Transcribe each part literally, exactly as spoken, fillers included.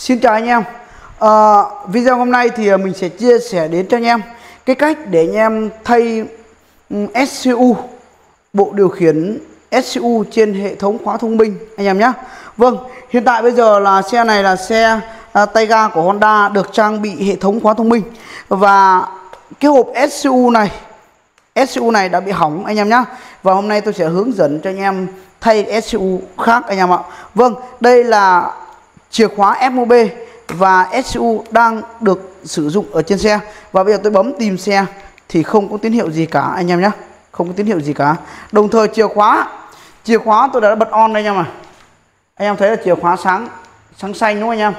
Xin chào anh em. à, Video hôm nay thì mình sẽ chia sẻ đến cho anh em cái cách để anh em thay ét xê u, bộ điều khiển ét xê u trên hệ thống khóa thông minh anh em nhé. Vâng, hiện tại bây giờ là xe này là xe à, tay ga của Honda được trang bị hệ thống khóa thông minh. Và cái hộp ét xê u này ét xê u này đã bị hỏng anh em nhé. Và hôm nay tôi sẽ hướng dẫn cho anh em thay ét xê u khác anh em ạ. Vâng, đây là chìa khóa ép em bê và ét xê u đang được sử dụng ở trên xe. Và bây giờ tôi bấm tìm xe thì không có tín hiệu gì cả anh em nhé. Không có tín hiệu gì cả. Đồng thời chìa khóa Chìa khóa tôi đã bật on đây anh em à. Anh em thấy là chìa khóa sáng sáng xanh đúng không anh em?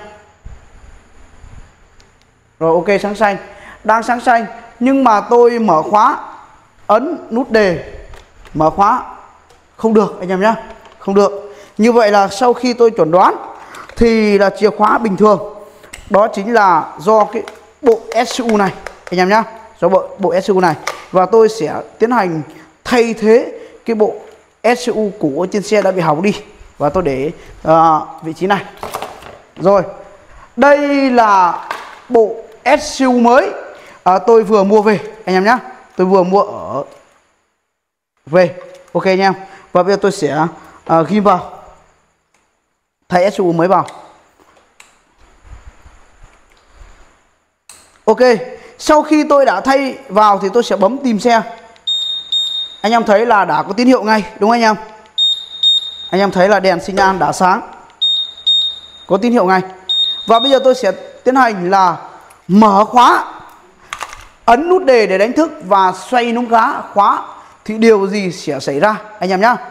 Rồi ok, sáng xanh. Đang sáng xanh. Nhưng mà tôi mở khóa, ấn nút đề mở khóa không được anh em nhé. Không được. Như vậy là sau khi tôi chuẩn đoán thì là chìa khóa bình thường. Đó chính là do cái bộ ét xê u này anh em nhé. Do bộ, bộ ét xê u này. Và tôi sẽ tiến hành thay thế cái bộ ét xê u cũ trên xe đã bị hỏng đi. Và tôi để uh, vị trí này. Rồi, đây là bộ ét xê u mới uh, tôi vừa mua về anh em nhé. Tôi vừa mua ở về. Ok anh em. Và bây giờ tôi sẽ uh, ghim vào, thay ét xê u mới vào. Ok, sau khi tôi đã thay vào thì tôi sẽ bấm tìm xe. Anh em thấy là đã có tín hiệu ngay đúng không anh em? Anh em thấy là đèn xi nhan đã sáng, có tín hiệu ngay. Và bây giờ tôi sẽ tiến hành là mở khóa, ấn nút đề để đánh thức và xoay núm khóa khóa thì điều gì sẽ xảy ra anh em nhé.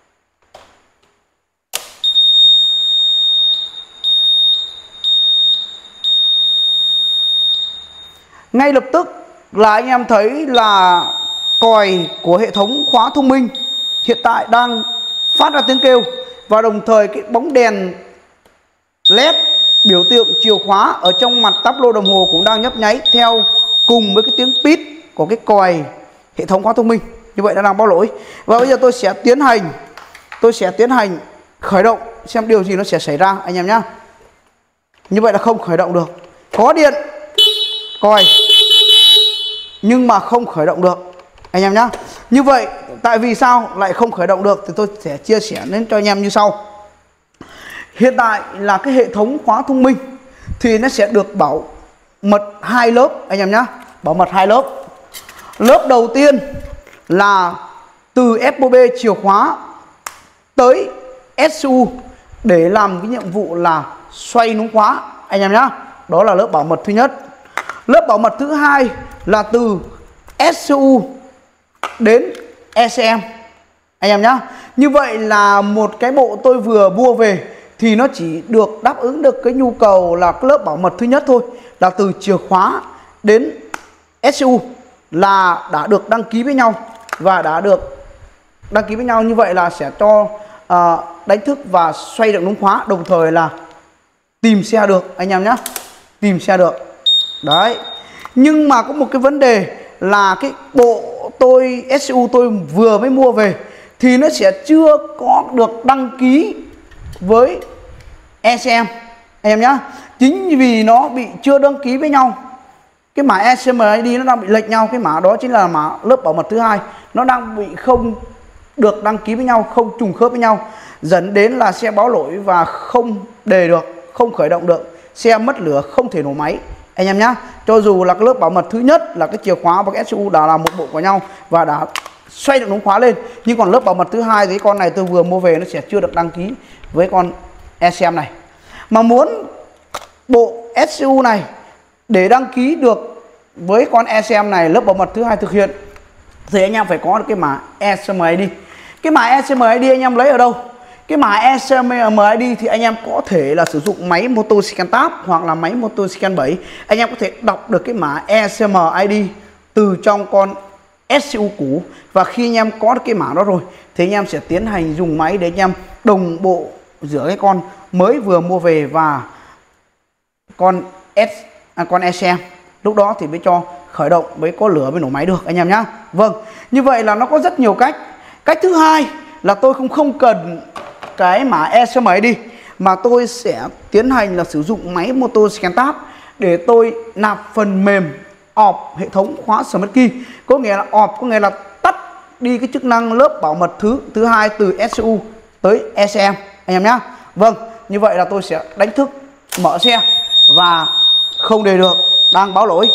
Ngay lập tức là anh em thấy là còi của hệ thống khóa thông minh hiện tại đang phát ra tiếng kêu. Và đồng thời cái bóng đèn led biểu tượng chìa khóa ở trong mặt táp lô đồng hồ cũng đang nhấp nháy theo cùng với cái tiếng pít của cái còi hệ thống khóa thông minh. Như vậy đã đang báo lỗi. Và bây giờ tôi sẽ tiến hành Tôi sẽ tiến hành khởi động xem điều gì nó sẽ xảy ra anh em nhé. Như vậy là không khởi động được. Có điện, còi, nhưng mà không khởi động được anh em nhé. Như vậy tại vì sao lại không khởi động được thì tôi sẽ chia sẻ đến cho anh em như sau. Hiện tại là cái hệ thống khóa thông minh thì nó sẽ được bảo mật hai lớp anh em nhé. Bảo mật hai lớp. Lớp đầu tiên là từ ép em bê chìa khóa tới ét xê u để làm cái nhiệm vụ là xoay núm khóa anh em nhé. Đó là lớp bảo mật thứ nhất. Lớp bảo mật thứ hai là từ ét xê u đến e xê em anh em nhé. Như vậy là một cái bộ tôi vừa mua về thì nó chỉ được đáp ứng được cái nhu cầu là cái lớp bảo mật thứ nhất thôi, là từ chìa khóa đến ét xê u là đã được đăng ký với nhau và đã được đăng ký với nhau. Như vậy là sẽ cho uh, đánh thức và xoay được núm khóa, đồng thời là tìm xe được anh em nhé. Tìm xe được đấy. Nhưng mà có một cái vấn đề là cái bộ tôi ét xê u tôi vừa mới mua về thì nó sẽ chưa có được đăng ký với e xê em anh em nhé. Chính vì nó bị chưa đăng ký với nhau, cái mã e xê em i đê nó đang bị lệch nhau. Cái mã đó chính là mã lớp bảo mật thứ hai, nó đang bị không được đăng ký với nhau, không trùng khớp với nhau, dẫn đến là xe báo lỗi và không đề được, không khởi động được, xe mất lửa, không thể nổ máy anh em nhé. Cho dù là cái lớp bảo mật thứ nhất là cái chìa khóa và cái ét xê u đã là một bộ của nhau và đã xoay được núm khóa lên, nhưng còn lớp bảo mật thứ hai thì con này tôi vừa mua về nó sẽ chưa được đăng ký với con e xê em này. Mà muốn bộ ét xê u này để đăng ký được với con e xê em này, lớp bảo mật thứ hai thực hiện, thì anh em phải có được cái mã e xê em i đê. Cái mã e xê em i đê anh em lấy ở đâu? Cái mã e xê em i đê thì anh em có thể là sử dụng máy Motoscan Tab hoặc là máy Motoscan bảy. Anh em có thể đọc được cái mã e xê em i đê từ trong con ét xê u cũ. Và khi anh em có được cái mã đó rồi thì anh em sẽ tiến hành dùng máy để anh em đồng bộ giữa cái con mới vừa mua về và con S, à, con e xê em. Lúc đó thì mới cho khởi động, mới có lửa, mới nổ máy được anh em nhé. Vâng, như vậy là nó có rất nhiều cách. Cách thứ hai là tôi không không cần cái mã e xê em i đê mà tôi sẽ tiến hành là sử dụng máy Moto Scan Tab để tôi nạp phần mềm off hệ thống khóa Smart Key. Có nghĩa là off có nghĩa là tắt đi cái chức năng lớp bảo mật thứ thứ hai từ ét xê u tới e xê em anh em nhé. Vâng, như vậy là tôi sẽ đánh thức mở xe và không để được đang báo lỗi.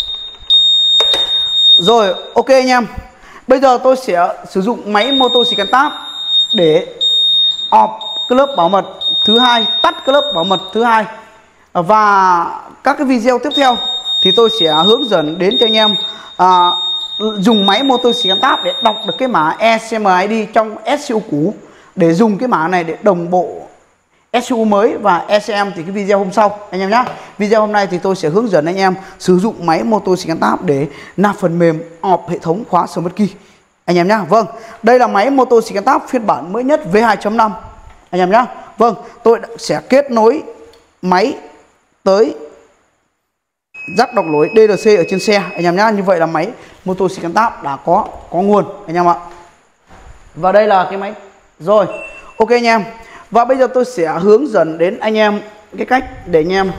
Rồi, ok anh em. Bây giờ tôi sẽ sử dụng máy Moto Scan Tab để off cái lớp bảo mật thứ hai, tắt cái lớp bảo mật thứ hai. Và các cái video tiếp theo thì tôi sẽ hướng dẫn đến cho anh em à, dùng máy Moto Scan Tab để đọc được cái mã e xê em i đê trong ét xê u cũ, để dùng cái mã này để đồng bộ ét xê u mới và e xê em thì cái video hôm sau anh em nhé. Video hôm nay thì tôi sẽ hướng dẫn anh em sử dụng máy Moto Scan Tab để nạp phần mềm off hệ thống khóa Smart Key anh em nhé. Vâng, đây là máy Moto Scan Tab phiên bản mới nhất V hai chấm năm anh em nhé. Vâng, tôi sẽ kết nối máy tới jack đọc lối đê lờ xê ở trên xe anh em nhé. Như vậy là máy Moto Scan Tab đã có có nguồn anh em ạ. Và đây là cái máy. Rồi, ok anh em. Và bây giờ tôi sẽ hướng dẫn đến anh em cái cách để anh em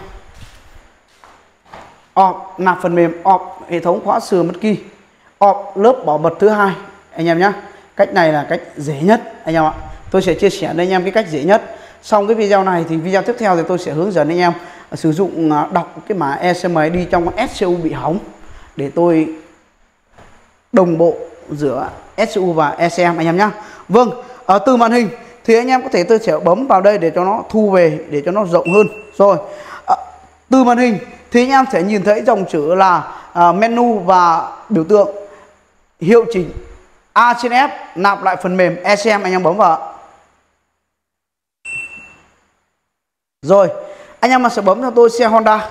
off nạp phần mềm off hệ thống khóa Smart Key, off lớp bảo mật thứ hai anh em nhé. Cách này là cách dễ nhất anh em ạ. Tôi sẽ chia sẻ với anh em cái cách dễ nhất. Xong cái video này thì video tiếp theo thì tôi sẽ hướng dẫn anh em sử dụng đọc cái mã e xê em i đê trong ét xê u bị hỏng để tôi đồng bộ giữa ét xê u và e xê em anh em nhé. Vâng, ở từ màn hình thì anh em có thể tôi sẽ bấm vào đây để cho nó thu về, để cho nó rộng hơn. Rồi, à, từ màn hình thì anh em sẽ nhìn thấy dòng chữ là à, menu và biểu tượng hiệu chỉnh A trên F nạp lại phần mềm e xê em, anh em bấm vào. Rồi, anh em mà sẽ bấm cho tôi xe Honda.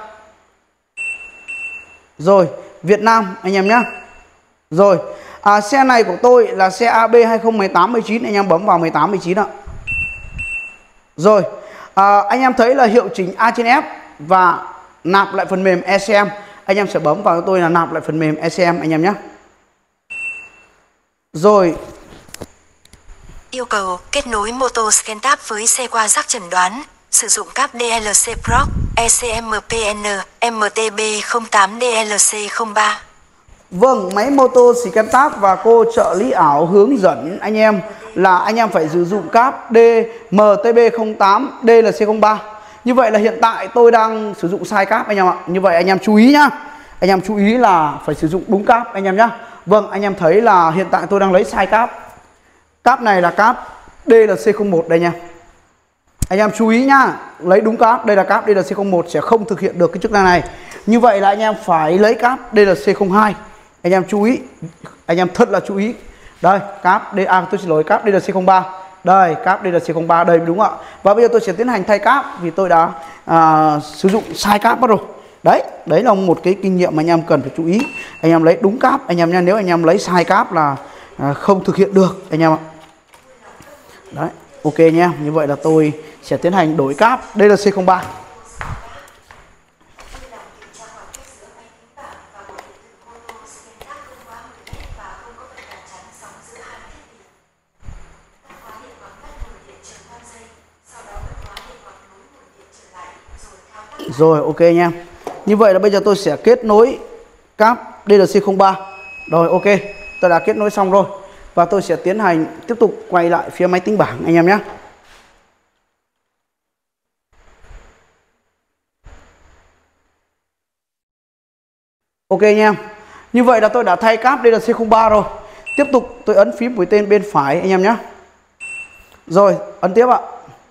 Rồi, Việt Nam anh em nhé. Rồi, à, xe này của tôi là xe a bê hai không một tám một chín, anh em bấm vào một tám một chín ạ. Rồi, à, anh em thấy là hiệu chỉnh A trên F và nạp lại phần mềm e xê em, anh em sẽ bấm vào cho tôi là nạp lại phần mềm e xê em anh em nhé. Rồi, yêu cầu kết nối Moto Scan Tab với xe qua jack chẩn đoán, sử dụng cáp đê lờ xê Proc e xê em pê en em tê bê không tám đê lờ xê không ba. Vâng, máy Moto Scan Tab và cô trợ lý ảo hướng dẫn anh em là anh em phải sử dụng cáp em tê bê không tám đê lờ xê không ba. Như vậy là hiện tại tôi đang sử dụng sai cáp anh em ạ. Như vậy anh em chú ý nhá. Anh em chú ý là phải sử dụng đúng cáp anh em nhá. Vâng, anh em thấy là hiện tại tôi đang lấy sai cáp. Cáp này là cáp đê lờ xê không một đây nha. Anh em chú ý nhá, lấy đúng cáp, đây là cáp đê lờ xê không một sẽ không thực hiện được cái chức năng này. Như vậy là anh em phải lấy cáp đê lờ xê không hai. Anh em chú ý, anh em thật là chú ý. Đây, cáp D à, tôi xin lỗi, cáp đê lờ xê không ba. Đây, cáp đê lờ xê không ba đây đúng ạ. Và bây giờ tôi sẽ tiến hành thay cáp vì tôi đã à, sử dụng sai cáp bắt rồi. Đấy, đấy là một cái kinh nghiệm mà anh em cần phải chú ý. Anh em lấy đúng cáp anh em nha, nếu anh em lấy sai cáp là à, không thực hiện được anh em ạ. Đấy, ok nha. Như vậy là tôi sẽ tiến hành đổi cáp đê lờ xê không ba. Rồi, ok nha. Như vậy là bây giờ tôi sẽ kết nối cáp đê lờ xê không ba. Rồi, ok, tôi đã kết nối xong rồi. Và tôi sẽ tiến hành tiếp tục quay lại phía máy tính bảng anh em nhé. Ok nha. Như vậy là tôi đã thay cáp đê lờ xê không ba rồi. Tiếp tục tôi ấn phím mũi tên bên phải anh em nhé. Rồi, ấn tiếp ạ.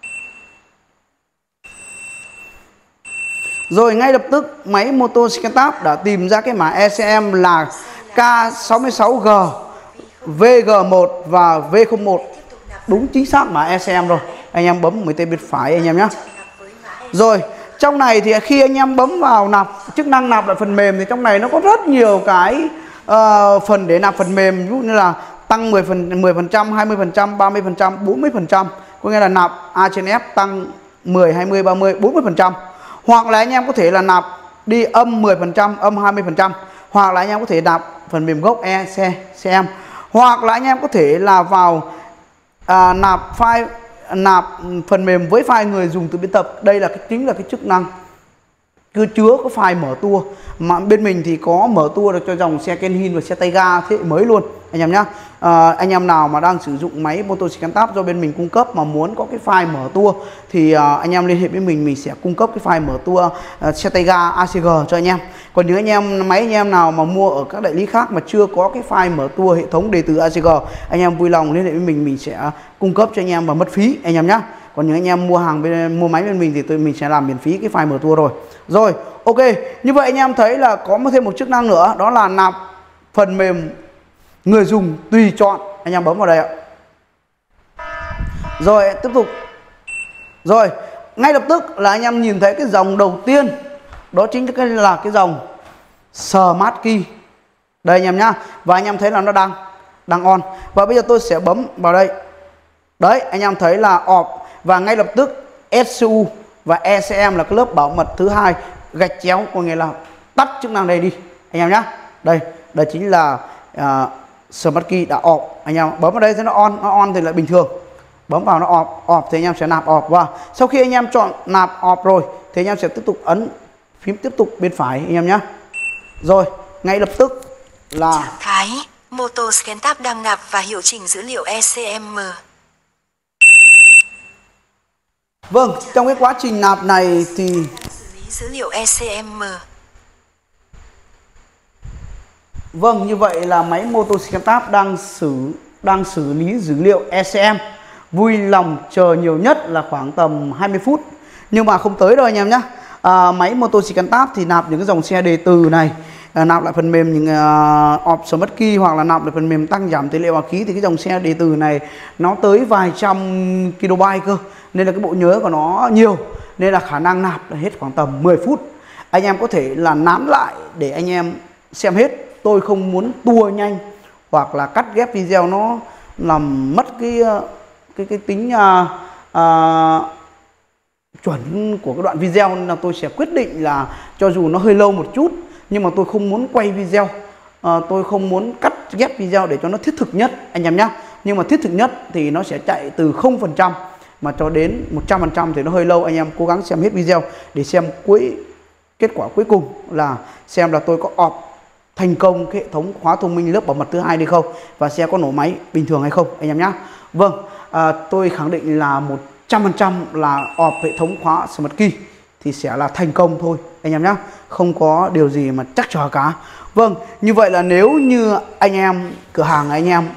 Rồi ngay lập tức máy Moto Scan Tab đã tìm ra cái mã e xê em là K sáu sáu G, V G một và V không một. Đúng chính xác mã e xê em rồi. Anh em bấm mũi tên bên phải anh em nhé. Rồi, trong này thì khi anh em bấm vào nạp chức năng nạp lại phần mềm thì trong này nó có rất nhiều cái uh, phần để nạp phần mềm, ví dụ như là tăng mười phần mười phần trăm, hai mươi phần trăm, ba mươi phần trăm, bốn mươi phần trăm. Có nghĩa là nạp A trên F tăng mười, hai mươi, ba mươi, bốn mươi phần trăm. Hoặc là anh em có thể là nạp đi âm mười phần trăm, âm hai mươi phần trăm. Hoặc là anh em có thể nạp phần mềm gốc e xê em. Hoặc là anh em có thể là vào à, nạp file nạp phần mềm với file người dùng tự biên tập. Đây là cái chính là cái chức năng cứ chứa có file mở tour, mà bên mình thì có mở tour được cho dòng xe Kenhin và xe tay ga thế hệ mới luôn anh em nhá. À, anh em nào mà đang sử dụng máy Motoscan do bên mình cung cấp mà muốn có cái file mở tour thì à, anh em liên hệ với mình, mình sẽ cung cấp cái file mở tour à, xe tay ga a xê giê cho anh em. Còn những anh em máy anh em nào mà mua ở các đại lý khác mà chưa có cái file mở tour hệ thống đề từ a xê giê, anh em vui lòng liên hệ với mình, mình sẽ cung cấp cho anh em và mất phí anh em nhá. Còn những anh em mua hàng bên mua máy bên mình thì tôi mình sẽ làm miễn phí cái file mở tour rồi. Rồi, ok. Như vậy anh em thấy là có thêm một chức năng nữa, đó là nạp phần mềm người dùng tùy chọn. Anh em bấm vào đây ạ. Rồi, tiếp tục. Rồi, ngay lập tức là anh em nhìn thấy cái dòng đầu tiên, đó chính là cái dòng Smart Key. Đây anh em nhá. Và anh em thấy là nó đang đang on. Và bây giờ tôi sẽ bấm vào đây. Đấy, anh em thấy là off. Và ngay lập tức ét xê u và e xê em là cái lớp bảo mật thứ hai gạch chéo, có nghĩa là tắt chức năng này đi anh em nhá. Đây, đây chính là uh, Smart Key đã off. Anh em bấm vào đây thì nó on, nó on thì lại bình thường. Bấm vào nó off, off thì anh em sẽ nạp off. Và sau khi anh em chọn nạp off rồi thì anh em sẽ tiếp tục ấn phím tiếp tục bên phải anh em nhá. Rồi, ngay lập tức là trạng thái Motoscan Tab đang nạp và hiệu chỉnh dữ liệu e xê em. Vâng, trong cái quá trình nạp này thì xử lý dữ liệu e xê em. Vâng, như vậy là máy Motoscan Tab đang xử đang xử lý dữ liệu e xê em. Vui lòng chờ nhiều nhất là khoảng tầm hai mươi phút. Nhưng mà không tới đâu anh em nhé. À, máy Motoscan Tab thì nạp những cái dòng xe đề từ này, à, nạp lại phần mềm những uh, off Smart Key hoặc là nạp lại phần mềm tăng giảm tỷ lệ hòa khí, thì cái dòng xe đề từ này nó tới vài trăm kilobyte cơ, nên là cái bộ nhớ của nó nhiều, nên là khả năng nạp là hết khoảng tầm mười phút. Anh em có thể là nán lại để anh em xem hết. Tôi không muốn tua nhanh hoặc là cắt ghép video nó làm mất cái cái cái tính uh, uh, chuẩn của cái đoạn video, nên là tôi sẽ quyết định là cho dù nó hơi lâu một chút nhưng mà tôi không muốn quay video, à, tôi không muốn cắt ghép video để cho nó thiết thực nhất anh em nhé. Nhưng mà thiết thực nhất thì nó sẽ chạy từ không phần trăm mà cho đến một trăm phần trăm thì nó hơi lâu. Anh em cố gắng xem hết video để xem cuối kết quả cuối cùng là xem là tôi có off thành công cái hệ thống khóa thông minh lớp bảo mật thứ hai đi không, và xe có nổ máy bình thường hay không anh em nhé. Vâng, à, tôi khẳng định là một trăm phần trăm là off hệ thống khóa Smart Key thì sẽ là thành công thôi anh em nhé, không có điều gì mà chắc chở cả. Vâng, như vậy là nếu như anh em cửa hàng anh em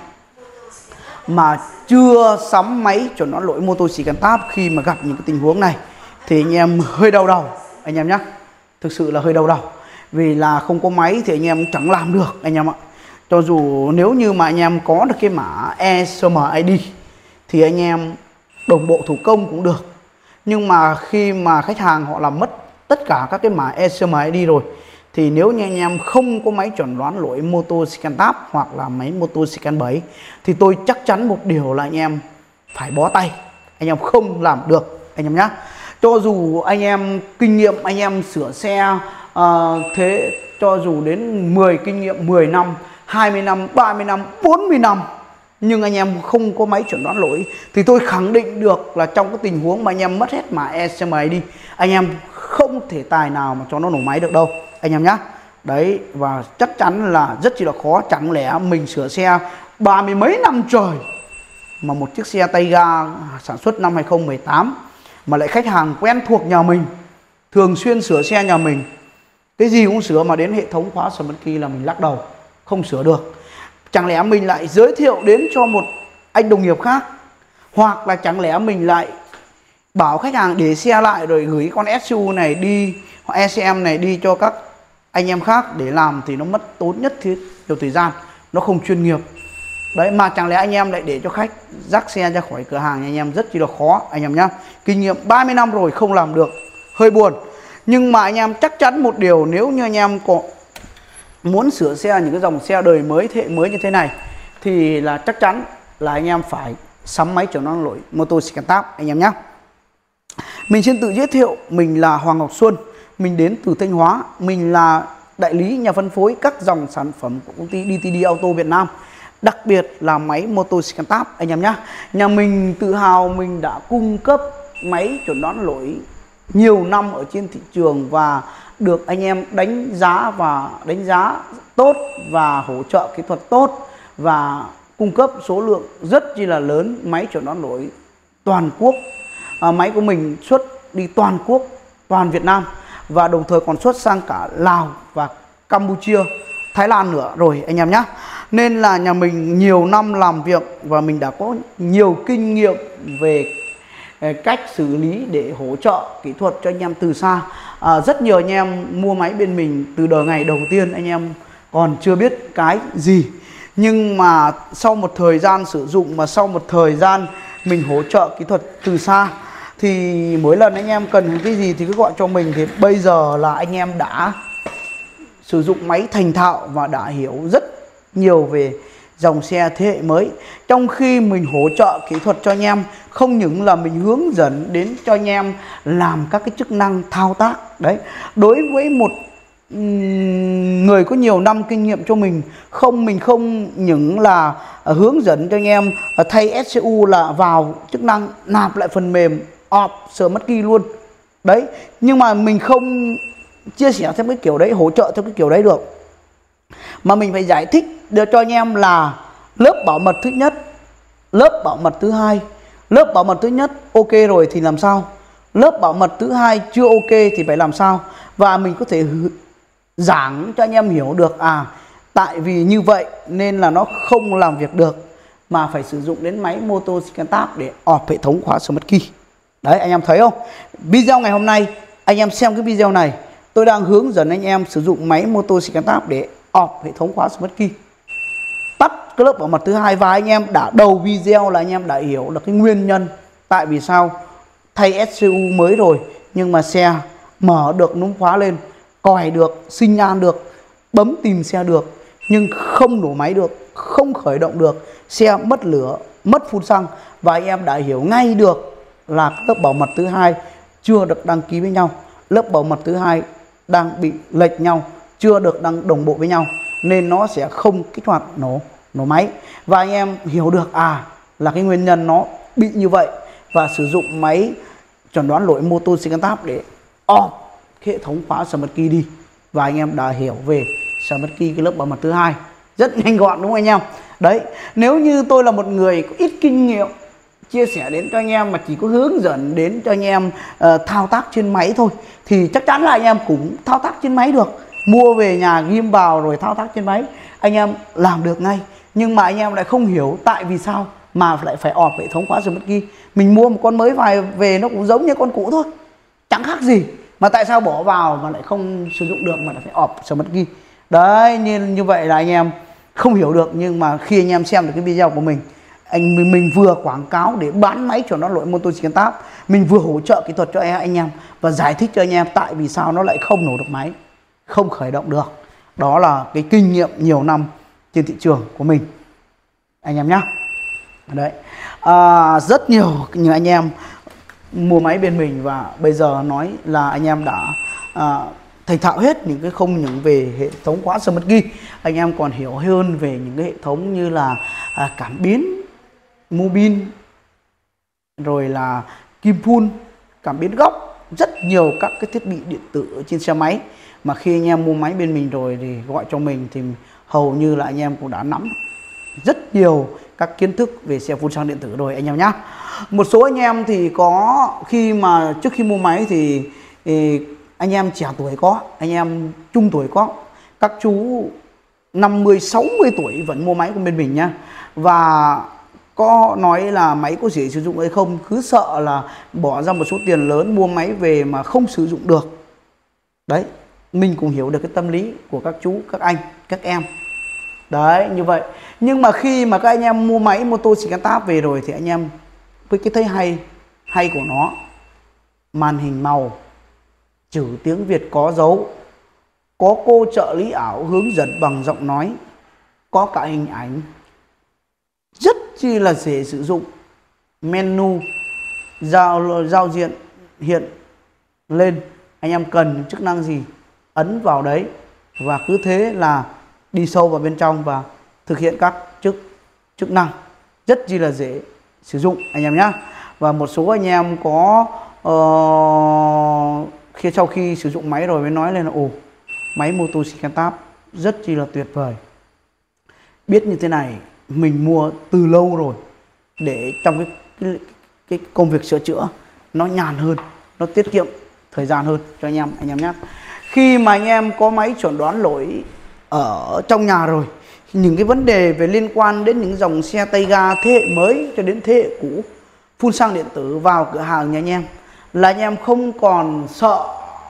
mà chưa sắm máy chuẩn đoán lỗi Motoscan Tab khi mà gặp những cái tình huống này thì anh em hơi đau đầu anh em nhé, thực sự là hơi đau đầu, vì là không có máy thì anh em chẳng làm được anh em ạ. Cho dù nếu như mà anh em có được cái mã e ét em i đê thì anh em đồng bộ thủ công cũng được, nhưng mà khi mà khách hàng họ làm mất tất cả các cái mã e ét em i đê rồi thì nếu như anh em không có máy chuẩn đoán lỗi Motoscan Tab hoặc là máy Motoscan bảy thì tôi chắc chắn một điều là anh em phải bó tay, anh em không làm được anh em nhé. Cho dù anh em kinh nghiệm anh em sửa xe uh, thế cho dù đến mười kinh nghiệm mười năm, hai mươi năm, ba mươi năm, bốn mươi năm nhưng anh em không có máy chuẩn đoán lỗi thì tôi khẳng định được là trong cái tình huống mà anh em mất hết mã e ét em i đê anh em không thể tài nào mà cho nó nổ máy được đâu anh em nhé. Đấy, và chắc chắn là rất chỉ là khó. Chẳng lẽ mình sửa xe ba mươi mấy năm trời mà một chiếc xe tay ga sản xuất năm hai không một tám mà lại khách hàng quen thuộc nhà mình, thường xuyên sửa xe nhà mình, cái gì cũng sửa, mà đến hệ thống khóa Smart Key là mình lắc đầu không sửa được. Chẳng lẽ mình lại giới thiệu đến cho một anh đồng nghiệp khác, hoặc là chẳng lẽ mình lại bảo khách hàng để xe lại rồi gửi con ét u này đi, hoặc e xê em này đi cho các anh em khác để làm thì nó mất tốn nhất thiết nhiều thời gian, nó không chuyên nghiệp. Đấy, mà chẳng lẽ anh em lại để cho khách dắt xe ra khỏi cửa hàng, anh em rất chi là khó anh em nhá. Kinh nghiệm ba mươi năm rồi không làm được, hơi buồn. Nhưng mà anh em chắc chắn một điều, nếu như anh em có muốn sửa xe những cái dòng xe đời mới, thế hệ mới như thế này thì là chắc chắn là anh em phải sắm máy chuẩn đoán lỗi Motoscan Tab anh em nhé. Mình xin tự giới thiệu, mình là Hoàng Ngọc Xuân, mình đến từ Thanh Hóa, mình là đại lý nhà phân phối các dòng sản phẩm của công ty đê tê đê Auto Việt Nam. đặc biệt là máy mô tô scan tab anh em nhé. Nhà mình tự hào mình đã cung cấp máy chuẩn đoán lỗi nhiều năm ở trên thị trường và được anh em đánh giá và đánh giá tốt và hỗ trợ kỹ thuật tốt và cung cấp số lượng rất chi là lớn máy chuẩn đoán lỗi toàn quốc. À, máy của mình xuất đi toàn quốc, toàn Việt Nam và đồng thời còn xuất sang cả Lào và Campuchia, Thái Lan nữa rồi anh em nhé. Nên là nhà mình nhiều năm làm việc và mình đã có nhiều kinh nghiệm về cách xử lý để hỗ trợ kỹ thuật cho anh em từ xa. À, rất nhiều anh em mua máy bên mình từ đời ngày đầu tiên anh em còn chưa biết cái gì, nhưng mà sau một thời gian sử dụng và sau một thời gian mình hỗ trợ kỹ thuật từ xa thì mỗi lần anh em cần cái gì thì cứ gọi cho mình. Thì bây giờ là anh em đã sử dụng máy thành thạo và đã hiểu rất nhiều về dòng xe thế hệ mới. Trong khi mình hỗ trợ kỹ thuật cho anh em, không những là mình hướng dẫn đến cho anh em làm các cái chức năng thao tác. Đấy, đối với một người có nhiều năm kinh nghiệm cho mình, không mình không những là hướng dẫn cho anh em thay ét xê u là vào chức năng nạp lại phần mềm off Smart Key luôn. Đấy, nhưng mà mình không chia sẻ theo cái kiểu đấy, hỗ trợ theo cái kiểu đấy được, mà mình phải giải thích đưa cho anh em là lớp bảo mật thứ nhất, lớp bảo mật thứ hai. Lớp bảo mật thứ nhất ok rồi thì làm sao, lớp bảo mật thứ hai chưa ok thì phải làm sao, và mình có thể giảng cho anh em hiểu được à tại vì như vậy nên là nó không làm việc được mà phải sử dụng đến máy mô tô scan tab để off hệ thống khóa Smart Key. Đấy, anh em thấy không? Video ngày hôm nay anh em xem cái video này, tôi đang hướng dẫn anh em sử dụng máy mô tô scan tab để off hệ thống khóa Smart Key, tắt cái lớp bảo mật thứ hai. Và anh em đã đầu video là anh em đã hiểu được cái nguyên nhân tại vì sao thay ét xê u mới rồi nhưng mà xe mở được núm khóa lên, còi được, sinh nhan được, bấm tìm xe được, nhưng không nổ máy được, không khởi động được, xe mất lửa, mất phun xăng. Và anh em đã hiểu ngay được là lớp bảo mật thứ hai chưa được đăng ký với nhau, lớp bảo mật thứ hai đang bị lệch nhau, chưa được đăng đồng bộ với nhau, nên nó sẽ không kích hoạt nổ nổ máy. Và anh em hiểu được à là cái nguyên nhân nó bị như vậy, và sử dụng máy chuẩn đoán lỗi mô tô scan tab để off hệ thống khóa Smart Key đi. Và anh em đã hiểu về Smart Key cái lớp bảo mật thứ hai rất nhanh gọn, đúng không anh em? Đấy, nếu như tôi là một người có ít kinh nghiệm chia sẻ đến cho anh em mà chỉ có hướng dẫn đến cho anh em uh, thao tác trên máy thôi thì chắc chắn là anh em cũng thao tác trên máy được, mua về nhà ghim vào rồi thao tác trên máy anh em làm được ngay. Nhưng mà anh em lại không hiểu tại vì sao mà lại phải off hệ thống khóa Smart Key. Mình mua một con mới vài về nó cũng giống như con cũ thôi, chẳng khác gì, mà tại sao bỏ vào mà lại không sử dụng được mà lại phải off Smart Key. Đấy, nên như vậy là anh em không hiểu được. Nhưng mà khi anh em xem được cái video của mình, anh mình, mình vừa quảng cáo để bán máy chuẩn đoán lỗi mô tô scan tab, mình vừa hỗ trợ kỹ thuật cho anh em và giải thích cho anh em tại vì sao nó lại không nổ được máy, không khởi động được. Đó là cái kinh nghiệm nhiều năm trên thị trường của mình anh em nhé. Đấy, à, rất nhiều những anh em mua máy bên mình và bây giờ nói là anh em đã à, thành thạo hết những cái không những về hệ thống khóa Smart Key, anh em còn hiểu hơn về những cái hệ thống như là à, cảm biến, mobile, rồi là kim phun, cảm biến góc, rất nhiều các cái thiết bị điện tử ở trên xe máy mà khi anh em mua máy bên mình rồi thì gọi cho mình thì hầu như là anh em cũng đã nắm rất nhiều các kiến thức về xe phun xăng điện tử rồi anh em nhé. Một số anh em thì có khi mà trước khi mua máy thì, thì anh em trẻ tuổi có, anh em trung tuổi có, các chú năm mươi sáu mươi tuổi vẫn mua máy của bên mình nhá, và có nói là máy có dễ sử dụng hay không, cứ sợ là bỏ ra một số tiền lớn mua máy về mà không sử dụng được. Đấy, mình cũng hiểu được cái tâm lý của các chú, các anh, các em. Đấy, như vậy. Nhưng mà khi mà các anh em mua máy mô tô scan tab về rồi thì anh em với cái thấy hay hay của nó, màn hình màu, chữ tiếng Việt có dấu, có cô trợ lý ảo hướng dẫn bằng giọng nói, có cả hình ảnh, rất chi là dễ sử dụng. Menu giao giao diện hiện lên, anh em cần chức năng gì ấn vào đấy và cứ thế là đi sâu vào bên trong và thực hiện các chức chức năng rất chi là dễ sử dụng anh em nhé. Và một số anh em có uh, khi sau khi sử dụng máy rồi mới nói lên là ồ, máy Moto Scantab rất chi là tuyệt vời. Biết như thế này mình mua từ lâu rồi, để trong cái, cái, cái công việc sửa chữa nó nhàn hơn, nó tiết kiệm thời gian hơn cho anh em anh em nhé. Khi mà anh em có máy chuẩn đoán lỗi ở trong nhà rồi, những cái vấn đề về liên quan đến những dòng xe tay ga thế hệ mới cho đến thế hệ cũ phun xăng điện tử vào cửa hàng nhà anh em là anh em không còn sợ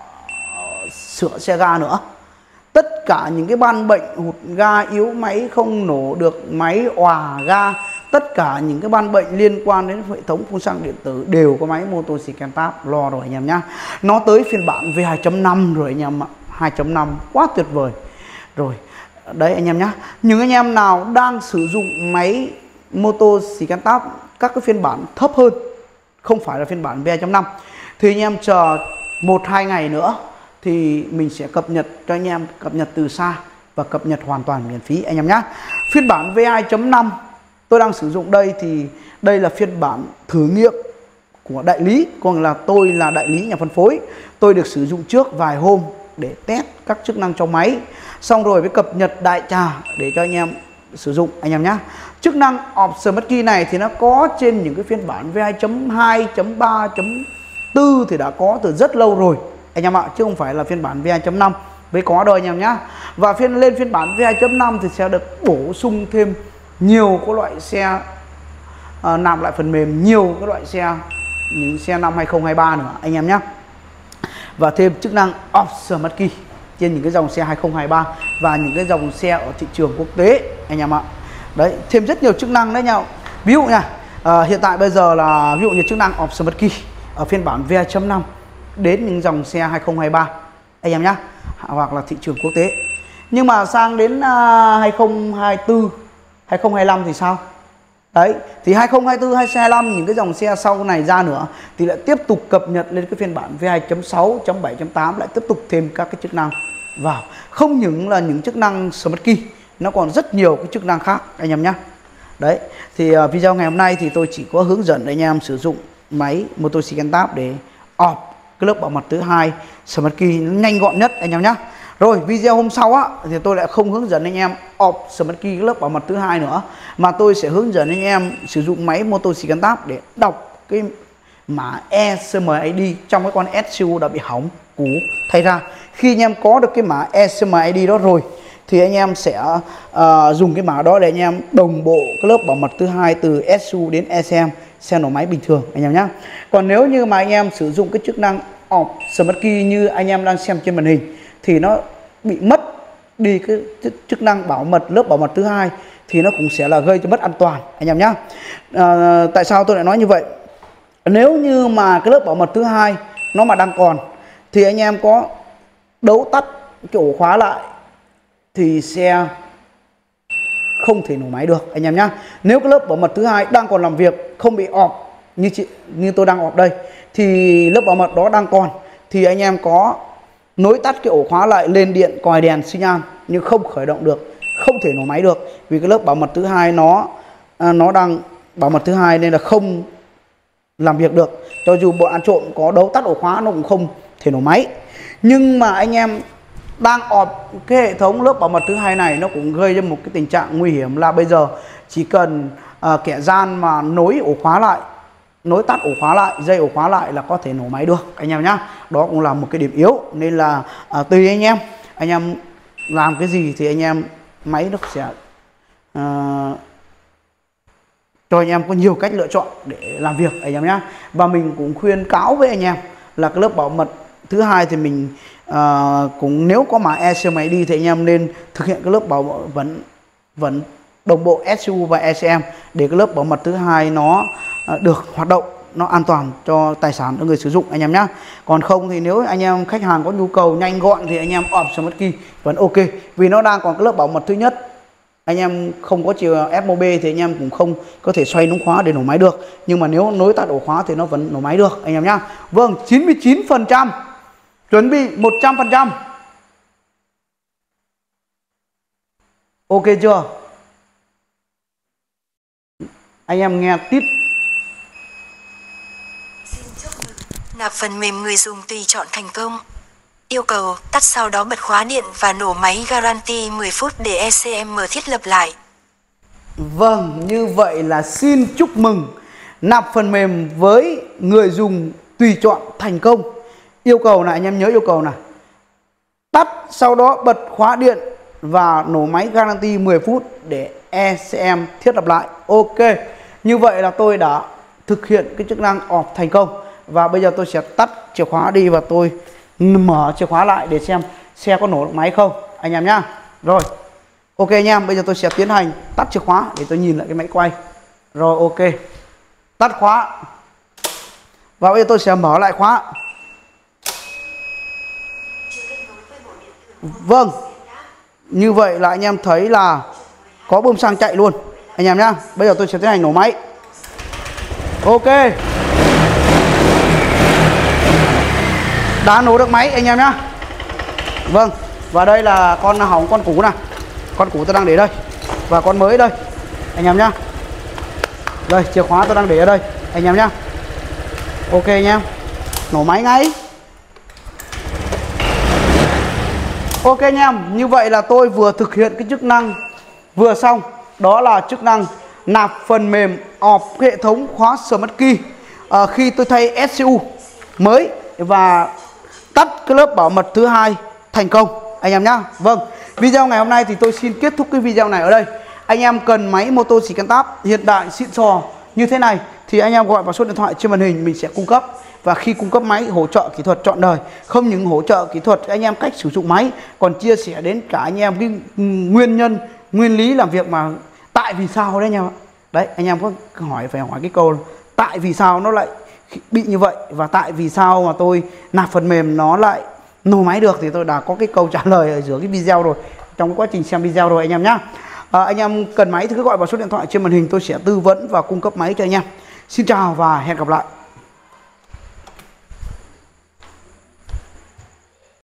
sửa xe ga nữa. Tất cả những cái ban bệnh hụt ga, yếu máy, không nổ được máy, òa ga, tất cả những cái ban bệnh liên quan đến hệ thống phun xăng điện tử đều có máy Moto Scantab lo rồi anh em nhá. Nó tới phiên bản V hai chấm năm rồi anh em ạ. hai chấm năm quá tuyệt vời rồi. Đấy anh em nhá. Những anh em nào đang sử dụng máy Moto Scantab các cái phiên bản thấp hơn, không phải là phiên bản V hai chấm năm, thì anh em chờ một hai ngày nữa thì mình sẽ cập nhật cho anh em, cập nhật từ xa và cập nhật hoàn toàn miễn phí anh em nhé. Phiên bản V hai chấm năm tôi đang sử dụng đây thì đây là phiên bản thử nghiệm của đại lý, còn là tôi là đại lý nhà phân phối. Tôi được sử dụng trước vài hôm để test các chức năng trong máy, xong rồi với cập nhật đại trà để cho anh em sử dụng anh em nhé. Chức năng Off Smart Key này thì nó có trên những cái phiên bản V hai chấm hai, chấm ba, chấm bốn thì đã có từ rất lâu rồi anh em ạ, chứ không phải là phiên bản V hai chấm năm mới có đâu anh em nhé. Và phiên lên phiên bản V hai chấm năm thì sẽ được bổ sung thêm nhiều các loại xe à, làm lại phần mềm, nhiều các loại xe, những xe năm hai không hai ba nữa anh em nhé. Và thêm chức năng Off Smart Key trên những cái dòng xe hai không hai ba và những cái dòng xe ở thị trường quốc tế anh em ạ. Đấy, thêm rất nhiều chức năng đấy nhau. Ví dụ nha, à, hiện tại bây giờ là ví dụ như chức năng Off Smart Key ở phiên bản V hai chấm năm đến những dòng xe hai không hai ba anh em nhé, hoặc là thị trường quốc tế. Nhưng mà sang đến uh, hai không hai tư, hai không hai lăm thì sao? Đấy, thì hai không hai tư, hai không hai lăm những cái dòng xe sau này ra nữa thì lại tiếp tục cập nhật lên cái phiên bản V hai chấm sáu, chấm bảy, chấm tám, lại tiếp tục thêm các cái chức năng vào. Không những là những chức năng Smart Key, nó còn rất nhiều cái chức năng khác anh em nhé. Đấy, thì uh, video ngày hôm nay thì tôi chỉ có hướng dẫn anh em sử dụng máy Moto Scantab để off cái lớp bảo mật thứ hai Smart Key nhanh gọn nhất anh em nhé. Rồi video hôm sau á thì tôi lại không hướng dẫn anh em off Smart Key cái lớp bảo mật thứ hai nữa, mà tôi sẽ hướng dẫn anh em sử dụng máy Moto Scantab để đọc cái mã e xê em i đê trong cái con ét xê u đã bị hỏng cũ thay ra. Khi anh em có được cái mã e xê em i đê đó rồi thì anh em sẽ uh, dùng cái mã đó để anh em đồng bộ cái lớp bảo mật thứ hai từ ét xê u đến e xê em, xe nổ máy bình thường anh em nhé. Còn nếu như mà anh em sử dụng cái chức năng Off Smart Key như anh em đang xem trên màn hình thì nó bị mất đi cái chức năng bảo mật lớp bảo mật thứ hai, thì nó cũng sẽ là gây cho mất an toàn anh em nhé. À, tại sao tôi lại nói như vậy? Nếu như mà cái lớp bảo mật thứ hai nó mà đang còn thì anh em có đấu tắt cái ổ khóa lại thì xe không thể nổ máy được anh em nhé. Nếu cái lớp bảo mật thứ hai đang còn làm việc, không bị off như chị, như tôi đang off đây, thì lớp bảo mật đó đang còn thì anh em có nối tắt cái ổ khóa lại, lên điện, còi đèn xi nhan nhưng không khởi động được, không thể nổ máy được, vì cái lớp bảo mật thứ hai nó à, nó đang bảo mật thứ hai nên là không làm việc được. Cho dù bọn ăn trộm có đấu tắt ổ khóa nó cũng không thể nổ máy. Nhưng mà anh em đang ọp cái hệ thống lớp bảo mật thứ hai này, nó cũng gây ra một cái tình trạng nguy hiểm là bây giờ chỉ cần à, kẻ gian mà nối ổ khóa lại, nối tắt ổ khóa lại, dây ổ khóa lại là có thể nổ máy được anh em nhá. Đó cũng là một cái điểm yếu, nên là à, tùy anh em anh em làm cái gì thì anh em máy nó sẽ à, cho anh em có nhiều cách lựa chọn để làm việc anh em nhá. Và mình cũng khuyên cáo với anh em là cái lớp bảo mật thứ hai thì mình à, cũng nếu có mã e xê em i đê thì anh em nên thực hiện cái lớp bảo mật vẫn vẫn đồng bộ ét xê u và e xê em để cái lớp bảo mật thứ hai nó à, được hoạt động, nó an toàn cho tài sản của người sử dụng anh em nhé. Còn không thì nếu anh em khách hàng có nhu cầu nhanh gọn thì anh em Off Smart Key vẫn ok, vì nó đang còn cái lớp bảo mật thứ nhất. Anh em không có chiều ép em o bê thì anh em cũng không có thể xoay nút khóa để nổ máy được, nhưng mà nếu nối tắt ổ khóa thì nó vẫn nổ máy được anh em nhé. Vâng, chín mươi chín phần trăm chuẩn bị một trăm phần trăm. Ok chưa? Anh em nghe tít. Nạp phần mềm người dùng tùy chọn thành công. Yêu cầu tắt sau đó bật khóa điện và nổ máy guarantee mười phút để e xê em thiết lập lại. Vâng, như vậy là xin chúc mừng nạp phần mềm với người dùng tùy chọn thành công. Yêu cầu này anh em nhớ yêu cầu này. Tắt sau đó bật khóa điện và nổ máy guarantee mười phút để e xê em thiết lập lại. Ok. Như vậy là tôi đã thực hiện cái chức năng off thành công. Và bây giờ tôi sẽ tắt chìa khóa đi và tôi mở chìa khóa lại để xem xe có nổ được máy không anh em nhá. Rồi. Ok anh em, bây giờ tôi sẽ tiến hành tắt chìa khóa để tôi nhìn lại cái máy quay. Rồi ok. Tắt khóa. Và bây giờ tôi sẽ mở lại khóa. Vâng. Như vậy là anh em thấy là có bơm xăng chạy luôn anh em nhá. Bây giờ tôi sẽ tiến hành nổ máy. Ok. Đã nổ được máy anh em nhá. Vâng. Và đây là con hỏng con cũ này. Con cũ tôi đang để đây. Và con mới đây anh em nhá. Đây chìa khóa tôi đang để ở đây anh em nhá. Ok anh em. Nổ máy ngay. Ok anh em. Như vậy là tôi vừa thực hiện cái chức năng vừa xong. Đó là chức năng nạp phần mềm off hệ thống khóa Smart Key à, khi tôi thay ét xê u mới và tắt cái lớp bảo mật thứ hai thành công anh em nhá. Vâng, video ngày hôm nay thì tôi xin kết thúc cái video này ở đây. Anh em cần máy mô tô Scantab hiện đại xịn sò như thế này thì anh em gọi vào số điện thoại trên màn hình, mình sẽ cung cấp. Và khi cung cấp máy hỗ trợ kỹ thuật trọn đời, không những hỗ trợ kỹ thuật anh em cách sử dụng máy, còn chia sẻ đến cả anh em cái nguyên nhân, nguyên lý làm việc mà tại vì sao đấy anh em ạ. Đấy, anh em có hỏi phải hỏi cái câu tại vì sao nó lại bị như vậy và tại vì sao mà tôi nạp phần mềm nó lại nổ máy được, thì tôi đã có cái câu trả lời ở giữa cái video rồi, trong cái quá trình xem video rồi anh em nhá. À, anh em cần máy thì cứ gọi vào số điện thoại trên màn hình, tôi sẽ tư vấn và cung cấp máy cho anh em. Xin chào và hẹn gặp lại.